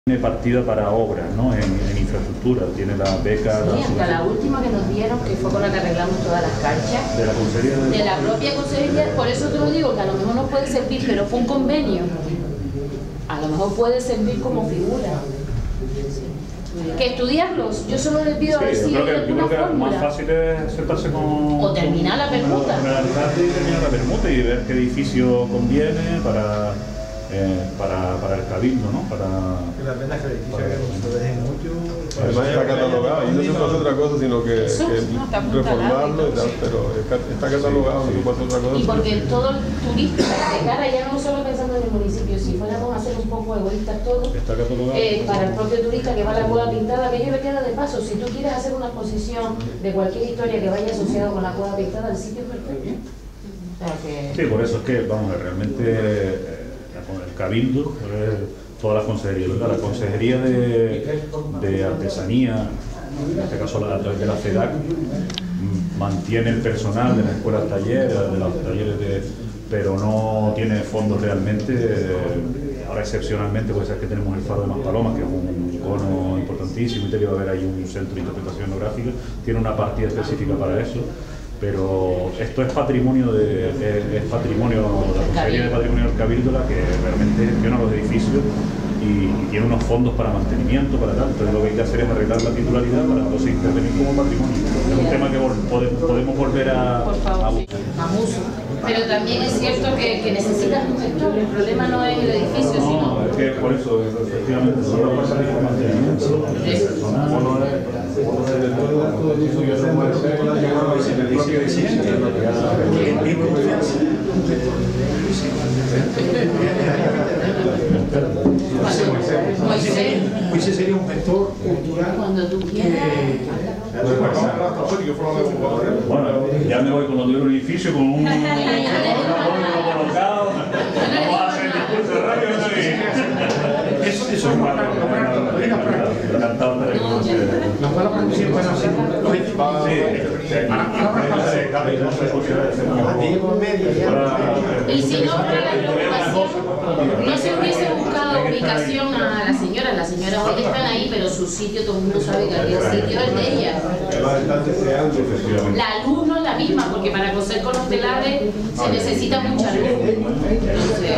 Tiene partida para obras, ¿no? En infraestructura, tiene la beca... Sí, hasta la última que nos dieron, que fue con la que arreglamos todas las canchas. ¿De la consejería? De la propia consejería, por eso te lo digo, que a lo mejor no puede servir, pero fue un convenio. A lo mejor puede servir como figura. Que estudiarlos, yo solo les pido a ver si yo creo que lo más fácil es sentarse con... O terminar la permuta. Terminar la permuta y ver qué edificio conviene para el cabildo, ¿no? Que la pena es que el edificio que se deje mucho... Además está catalogado, y no se puede hacer otra cosa sino que reformarlo y tal, pero está catalogado, no se puede hacer otra cosa. Y porque todo el turista de cara, ya no solo pensando en el municipio, si fuéramos a ser un poco egoístas todos, para el propio turista que va a la cueva pintada, que ello le queda de paso. Si tú quieres hacer una exposición de cualquier historia que vaya asociada con la cueva pintada, el sitio es perfecto. O sea que... Sí, por eso es que, vamos, realmente el cabildo, toda la consejería, la consejería de artesanía, en este caso a través de la FEDAC, mantiene el personal de las escuelas talleres, de los talleres pero no tiene fondos realmente. Ahora excepcionalmente puede ser que tenemos el Faro de Maspalomas, que es un icono importantísimo, y va a haber ahí un centro de interpretación etnográfica, tiene una partida específica para eso. Pero esto es patrimonio de la Consejería de Patrimonio del Cabildo, la que realmente gestiona los edificios y tiene unos fondos para mantenimiento, para tal. Entonces lo que hay que hacer es arreglar la titularidad para entonces intervenir como patrimonio. Es un tema que podemos volver a uso. Pero también es cierto que necesitas un gestor. El problema no es el edificio, sino... No, es que por eso, efectivamente, solo pasa el mantenimiento del personal. Moisés sería un gestor cultural cuando tú quieras. Bueno, ya me voy con los libros del edificio con un colocado. Vamos a hacer el discurso de radio. Eso es lo práctico. Encantado de las malas producciones van a ser y si no fuera la preocupación, no se hubiese buscado ubicación a la señora. Las señoras hoy están ahí, pero su sitio, todo el mundo sabe que aquel sitio es de ella. La luz no es la misma, porque para coser con los telares se necesita mucha luz. Entonces,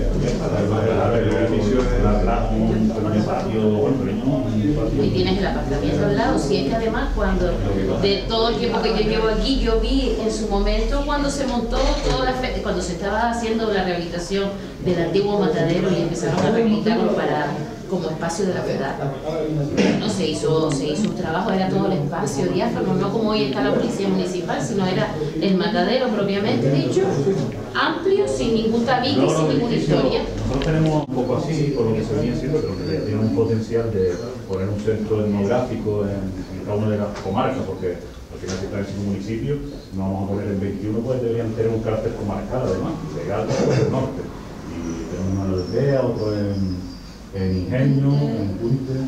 y tienes el apartamento al lado. Si es que además, cuando de todo el tiempo que yo llevo aquí, yo vi en su momento cuando se montó cuando se estaba haciendo la rehabilitación del antiguo matadero y empezaron a rehabilitarlo como espacio de la ciudad. No se hizo un trabajo, era todo el espacio diáfano, no como hoy está la policía municipal, sino era el matadero propiamente dicho, amplio, sin ningún tabique, sin ninguna historia. Nosotros tenemos un poco así, por lo que se venía haciendo, pero que tiene un potencial de poner un centro etnográfico en cada una de las comarcas, porque al final si está en 5 municipios, no vamos a poner en 21, pues deberían tener un carácter comarcal además, legal por el norte. Y tenemos uno en la aldea, otro en Ingenio, en Puente.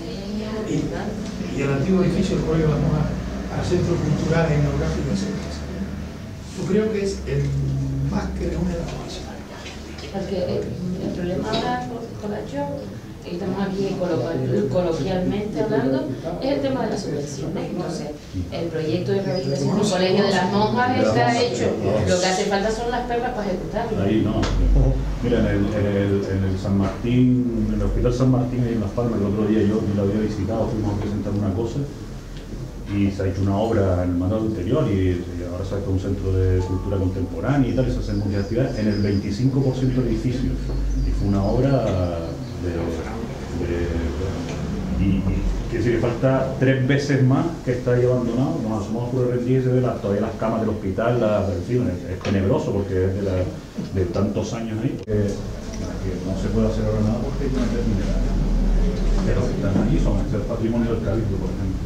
Y el antiguo edificio del Colegio de las Monjas al Centro Cultural e Etnográfico de Cerveza. Yo creo que es el más que reúne la población. Porque el problema ahora con la estamos aquí coloquialmente hablando, es el tema de las subvenciones. Entonces, el proyecto de rehabilitación del Colegio de las Monjas está hecho. Lo que hace falta son las perlas para ejecutarlo. Ahí no. Mira, en el San Martín, en el Hospital San Martín, ahí en Las Palmas, el otro día yo lo había visitado, fuimos a presentar una cosa y se ha hecho una obra en el mandato anterior y ahora se ha hecho un centro de cultura contemporánea y tal, y se hacen muchas actividades en el 25% de edificios. Y fue una obra y quiere decir que falta 3 veces más que está ahí abandonado. Nos asomamos por el rendir y se ve todavía las camas del hospital, es tenebroso porque es de tantos años ahí que no se puede hacer ahora nada porque hay una eternidad. Pero que están ahí son el patrimonio del Cabildo, por ejemplo.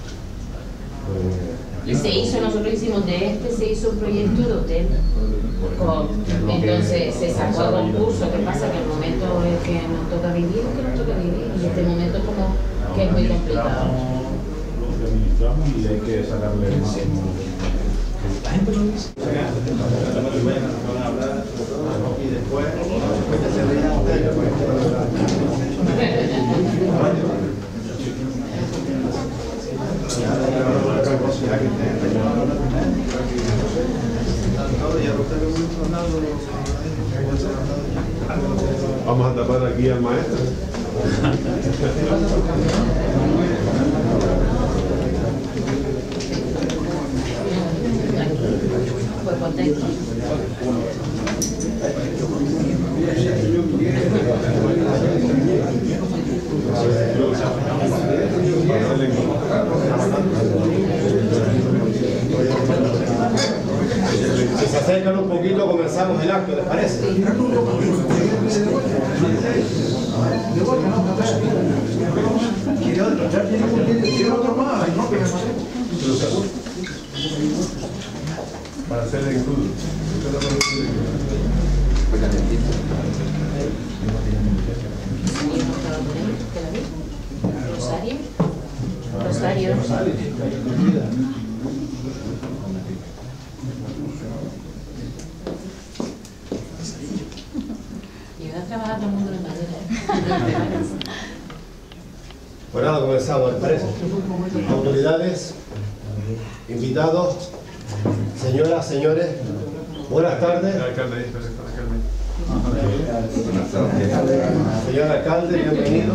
Y se hizo, nosotros hicimos se hizo un proyecto de hotel. Entonces se sacó a concurso. ¿Qué pasa? Que el momento es que nos toca vivir, que nos toca vivir. Y este momento es como que es muy complicado. Lo que administramos y hay que sacarle más. La gente lo dice. Y después se Vamos a tapar aquí al maestro. Pues ponte aquí. Si se acercan un poquito, comenzamos el acto, ¿les parece? Para hacer el incluso. Rosario. Rosario. Y voy a trabajar con el mundo de madera. Pues nada, comenzamos, ¿les parece? Autoridades, invitados, señoras, señores, buenas tardes. El alcalde ahí, el alcalde. Señor alcalde, bienvenido.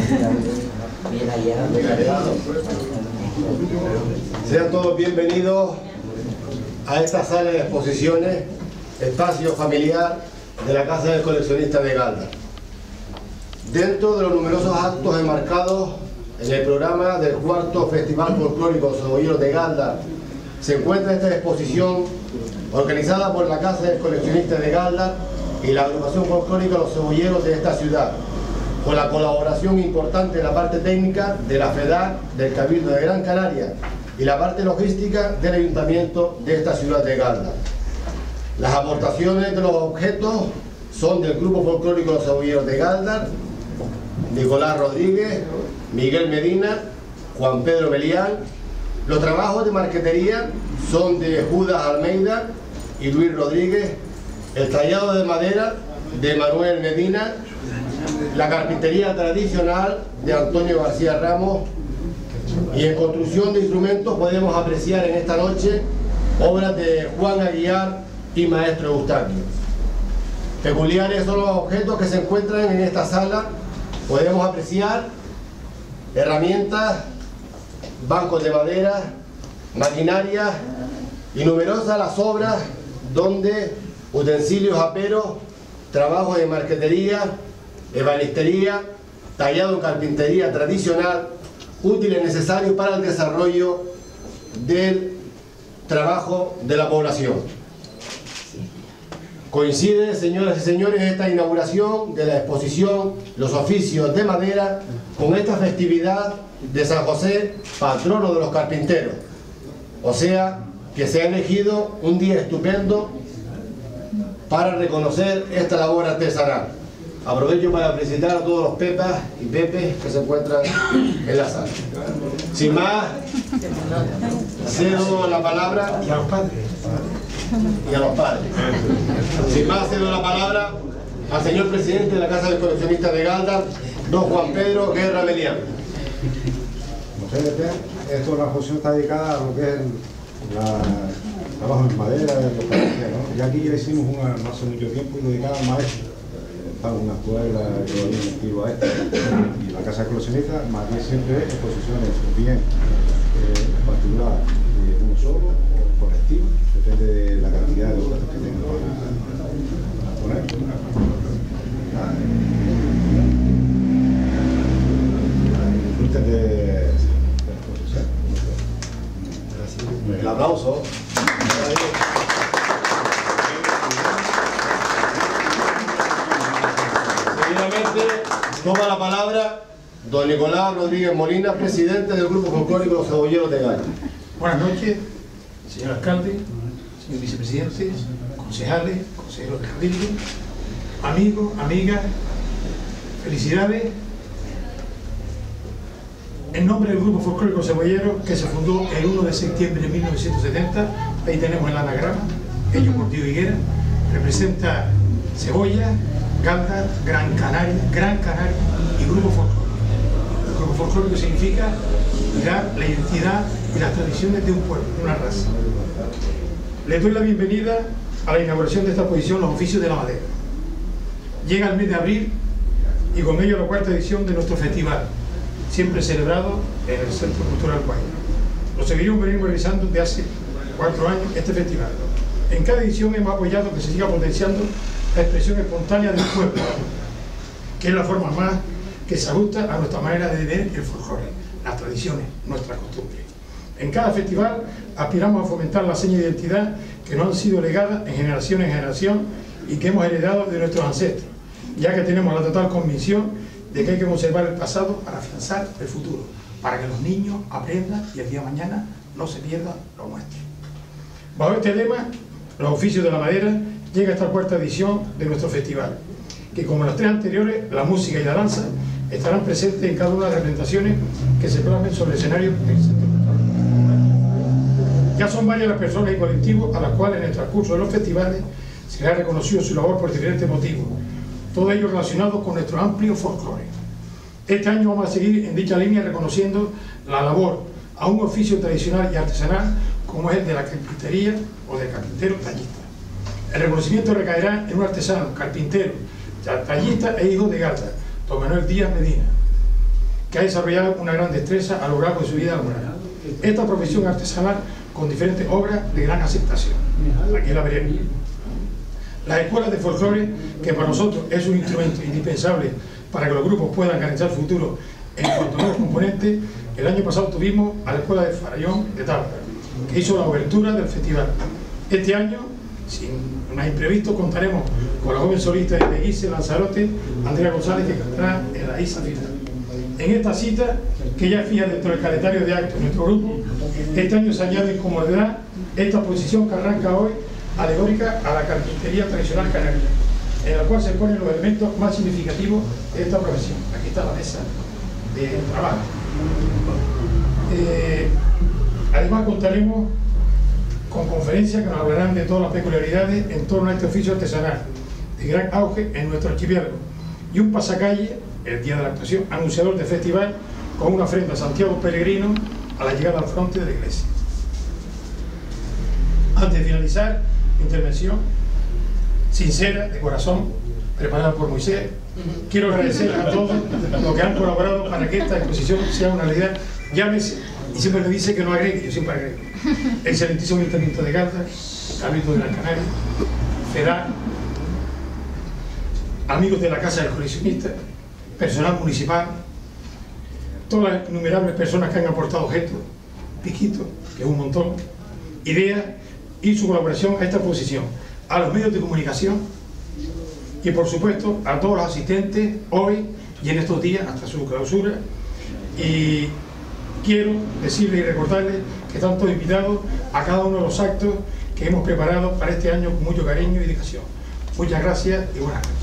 Sean todos bienvenidos a esta sala de exposiciones, espacio familiar de la Casa del Coleccionista de Galdar. Dentro de los numerosos actos enmarcados en el programa del cuarto Festival Folclórico Cebolleros de Galdar, se encuentra esta exposición organizada por la Casa del Coleccionista de Galdar y la agrupación folclórica Los Cebolleros de esta ciudad, con la colaboración importante en la parte técnica de la FEDAC, del Cabildo de Gran Canaria y la parte logística del Ayuntamiento de esta ciudad de Galdar. Las aportaciones de los objetos son del Grupo Folclórico Los Cebolleros de Galdar, Nicolás Rodríguez, Miguel Medina, Juan Pedro Melián. Los trabajos de marquetería son de Judas Almeida y Luis Rodríguez, el tallado de madera de Manuel Medina, la carpintería tradicional de Antonio García Ramos, y en construcción de instrumentos podemos apreciar en esta noche obras de Juan Aguiar y Maestro Eustaquio. Peculiares son los objetos que se encuentran en esta sala. Podemos apreciar herramientas, bancos de madera, maquinaria y numerosas las obras donde utensilios aperos, trabajos de marquetería, ebanistería, tallado en carpintería tradicional, útiles necesarios para el desarrollo del trabajo de la población. Coincide, señoras y señores, esta inauguración de la exposición Los Oficios de Madera con esta festividad de San José, patrono de los carpinteros. O sea, que se ha elegido un día estupendo para reconocer esta labor artesanal. Aprovecho para felicitar a todos los pepas y pepes que se encuentran en la sala. Sin más, cedo la palabra Y a los padres. y a los padres. Sin más, cedo la palabra al señor presidente de la Casa del Coleccionista de Galdar, don Juan Pedro Guerra Melián. Esto, la exposición está dedicada a lo que es el trabajo en madera, ¿no? Y aquí ya hicimos una no hace mucho tiempo y dedicada al maestro. Para una escuela que lo había metido a esta. Y la Casa del Coleccionista, más bien siempre exposiciones bien particulares, uno solo o colectivo, depende de la cantidad de objetos que tengan para poner. Disfruten de la exposición. El aplauso. Seguidamente toma la palabra don Nicolás Rodríguez Molina, presidente del Grupo Folclórico Los Cebolleros de Galdar. Buenas noches, señor alcalde, señor vicepresidente, concejales, consejeros de Cabildo, amigos, amigas, felicidades. En nombre del Grupo Folclórico Cebollero, que se fundó el 1 de septiembre de 1970, ahí tenemos el anagrama, Ello Portillo Higuera, representa cebolla, Galda, Gran Canaria y Grupo Folclórico. El Grupo Folclórico significa mirar la identidad y las tradiciones de un pueblo, de una raza. Les doy la bienvenida a la inauguración de esta exposición Los Oficios de la Madera. Llega el mes de abril y con ello la cuarta edición de nuestro festival, siempre celebrado en el Centro Cultural Guayna. Lo seguiremos realizando desde hace 4 años este festival. En cada edición hemos apoyado que se siga potenciando la expresión espontánea del pueblo, que es la forma más que se ajusta a nuestra manera de ver el folclore, las tradiciones, nuestras costumbres. En cada festival aspiramos a fomentar la seña de identidad que nos han sido legadas en generación en generación y que hemos heredado de nuestros ancestros, ya que tenemos la total convicción de que hay que conservar el pasado para afianzar el futuro, para que los niños aprendan y el día de mañana no se pierda lo nuestro. Bajo este lema, Los Oficios de la Madera, llega esta cuarta edición de nuestro festival, que como las 3 anteriores, la música y la danza estarán presentes en cada una de las representaciones que se plasmen sobre el escenario del Centro Cultural. Ya son varias las personas y colectivos a las cuales en el transcurso de los festivales se les ha reconocido su labor por diferentes motivos, todo ello relacionado con nuestro amplio folclore. Este año vamos a seguir en dicha línea reconociendo la labor a un oficio tradicional y artesanal como es el de la carpintería o del carpintero tallista. El reconocimiento recaerá en un artesano, carpintero, tallista e hijo de Galda, don Manuel Díaz Medina, que ha desarrollado una gran destreza a lo largo de su vida laboral. Esta profesión artesanal con diferentes obras de gran aceptación. Aquí la veremos. Las escuelas de folclore, que para nosotros es un instrumento indispensable para que los grupos puedan garantizar futuro en cuanto a nuevos componentes, el año pasado tuvimos a la Escuela de Farallón de Tábara, que hizo la obertura del festival. Este año, sin más imprevisto, contaremos con la joven solista de Guise Lanzarote, Andrea González, que cantará en la isla final. En esta cita, que ya fija dentro del calendario de actos de nuestro grupo, este año se añade como novedad esta exposición que arranca hoy, alegórica a la carpintería tradicional canaria, en la cual se ponen los elementos más significativos de esta profesión. Aquí está la mesa de trabajo. Además contaremos con conferencias que nos hablarán de todas las peculiaridades en torno a este oficio artesanal, de gran auge en nuestro archipiélago, y un pasacalle, el día de la actuación, anunciador del festival, con una ofrenda a Santiago Pellegrino a la llegada al frente de la iglesia. Antes de finalizar mi intervención, sincera, de corazón, preparada por Moisés, quiero agradecer a todos los que han colaborado para que esta exposición sea una realidad. Llámese, y siempre le dice que no agregue, yo siempre agrego. Excelentísimo Ayuntamiento de Galda, Cabildo de Gran Canaria, FEDAC, amigos de la Casa del Coleccionista, personal municipal, todas las innumerables personas que han aportado objetos, piquitos, que es un montón, ideas y su colaboración a esta exposición, a los medios de comunicación y por supuesto a todos los asistentes hoy y en estos días hasta su clausura. Y quiero decirles y recordarles que están todos invitados a cada uno de los actos que hemos preparado para este año con mucho cariño y dedicación. Muchas gracias y buenas noches.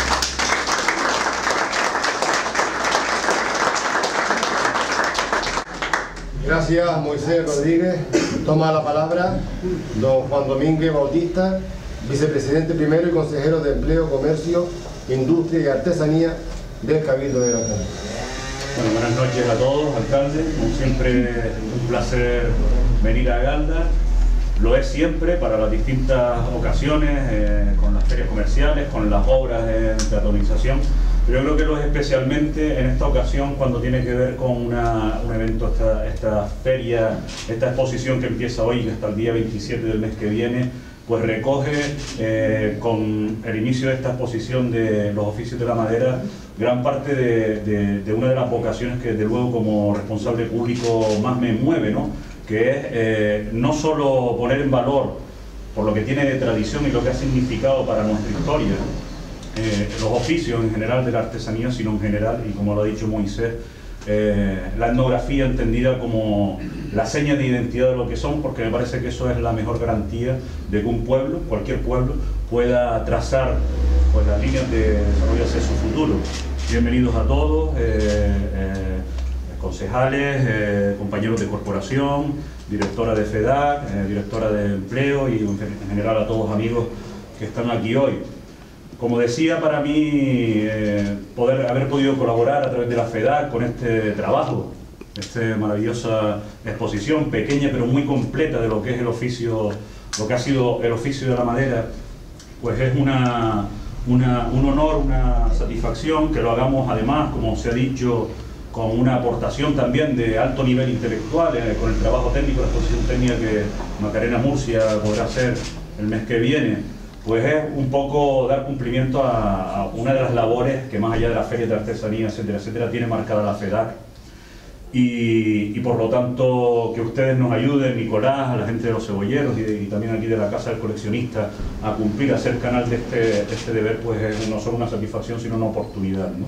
Gracias, Moisés Rodríguez. Toma la palabra don Juan Domínguez Bautista, vicepresidente primero y consejero de Empleo, Comercio, Industria y Artesanía del Cabildo de Gran Canaria. Bueno, buenas noches a todos, alcalde. Como siempre, un placer venir a Galda. Lo es siempre para las distintas ocasiones, con las ferias comerciales, con las obras de peatonalización. Pero yo creo que lo es especialmente en esta ocasión cuando tiene que ver con un evento, esta feria, esta exposición que empieza hoy y hasta el día 27 del mes que viene, pues recoge con el inicio de esta exposición de los oficios de la madera gran parte de una de las vocaciones que desde luego como responsable público más me mueve, ¿no? Que es no solo poner en valor por lo que tiene de tradición y lo que ha significado para nuestra historia, los oficios en general de la artesanía, sino en general, y como lo ha dicho Moisés, la etnografía entendida como la seña de identidad de lo que son, porque me parece que eso es la mejor garantía de que un pueblo, cualquier pueblo, pueda trazar pues, las líneas de desarrollo hacia su futuro. Bienvenidos a todos, concejales, compañeros de corporación, directora de FEDAC, directora de Empleo y en general a todos amigos que están aquí hoy. Como decía, para mí haber podido colaborar a través de la FEDAC con este trabajo, esta maravillosa exposición, pequeña pero muy completa de lo que es el oficio, lo que ha sido el oficio de la madera, pues es un honor, una satisfacción que lo hagamos además, como se ha dicho, con una aportación también de alto nivel intelectual, con el trabajo técnico, la exposición técnica que Macarena Murcia podrá hacer el mes que viene, pues es un poco dar cumplimiento a una de las labores que más allá de las ferias de artesanía, etcétera, etcétera, tiene marcada la FEDAC. Y por lo tanto que ustedes nos ayuden, Nicolás, a la gente de los cebolleros y también aquí de la Casa del Coleccionista, a cumplir, a ser canal de este deber, pues es no solo una satisfacción sino una oportunidad, ¿no?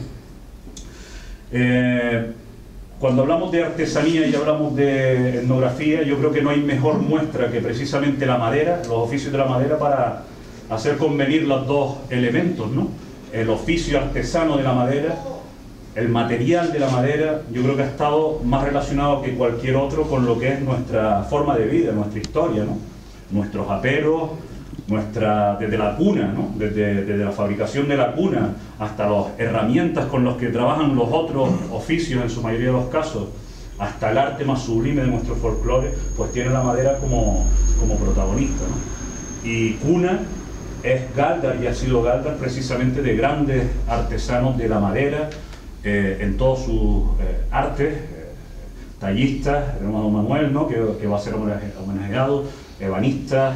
Cuando hablamos de artesanía y hablamos de etnografía, yo creo que no hay mejor muestra que precisamente la madera, los oficios de la madera, para hacer convenir los dos elementos, ¿no? El oficio artesano de la madera, el material de la madera, yo creo que ha estado más relacionado que cualquier otro con lo que es nuestra forma de vida, nuestra historia, ¿no? Nuestros aperos, desde la cuna, ¿no? Desde la fabricación de la cuna hasta las herramientas con las que trabajan los otros oficios en su mayoría de los casos, hasta el arte más sublime de nuestro folclore, pues tiene la madera como protagonista, ¿no? Y cuna es Galdar y ha sido Galdar precisamente de grandes artesanos de la madera en todos sus artes, tallistas, tenemos a don Manuel, ¿no? que va a ser homenajeado, ebanistas,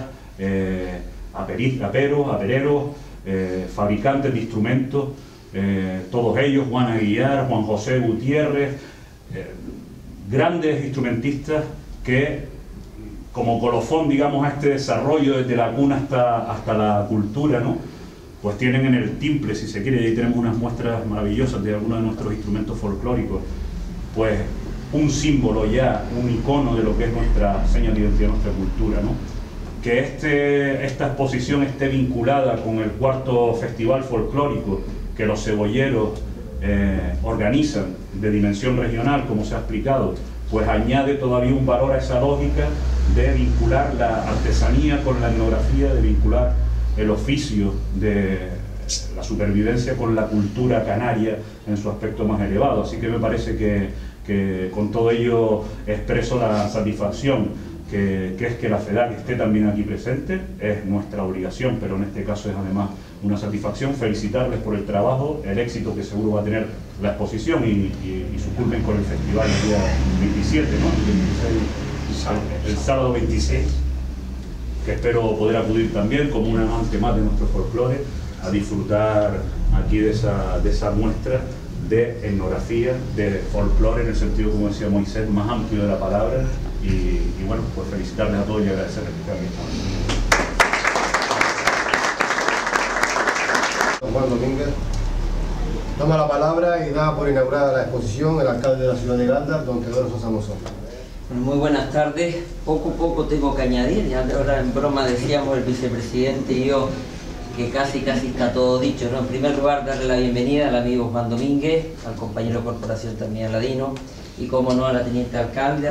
apereros, fabricantes de instrumentos, todos ellos, Juan Aguilar, Juan José Gutiérrez, grandes instrumentistas que, como colofón, digamos, a este desarrollo desde la cuna hasta la cultura, ¿no? Pues tienen en el timple, si se quiere, y ahí tenemos unas muestras maravillosas de algunos de nuestros instrumentos folclóricos, pues un símbolo ya, un icono de lo que es nuestra seña de identidad, nuestra cultura, ¿no? Que esta exposición esté vinculada con el 4º Festival Folclórico que los cebolleros organizan de dimensión regional, como se ha explicado, pues añade todavía un valor a esa lógica de vincular la artesanía con la etnografía, de vincular el oficio de la supervivencia con la cultura canaria en su aspecto más elevado. Así que me parece que con todo ello expreso la satisfacción que es que la FEDAC esté también aquí presente, es nuestra obligación, pero en este caso es además una satisfacción. Felicitarles por el trabajo, el éxito que seguro va a tener la exposición y su culmen con el festival el día 27, ¿no? El sábado 26, que espero poder acudir también como un amante más de nuestro folclore a disfrutar aquí de esa muestra de etnografía, de folclore en el sentido, como decía Moisés, más amplio de la palabra. Y bueno, pues felicitarles a todos y agradecerles que estén aquí. Don Juan Domínguez toma la palabra y da por inaugurada la exposición el alcalde de la ciudad de Galdar, don Teodoro Sosa Mozón. Muy buenas tardes. Poco tengo que añadir. Ya ahora en broma decíamos el vicepresidente y yo que casi está todo dicho, ¿no? En primer lugar, darle la bienvenida al amigo Juan Domínguez, al compañero de corporación también Aladino y, como no, a la teniente alcalde.